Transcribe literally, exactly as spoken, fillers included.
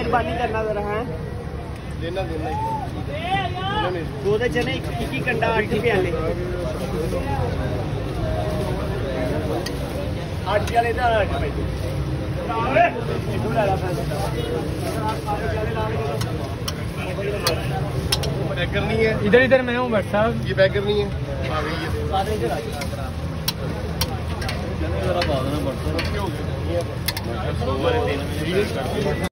मेहरबानी करना जरा है देना देना दो दे चने एक ही कंडा आठ प्याले आठ प्याले दा आठ भाई बैकर नहीं है इधर इधर मैं हूँ भट्ट साहब ये बैकर नहीं है आ गई है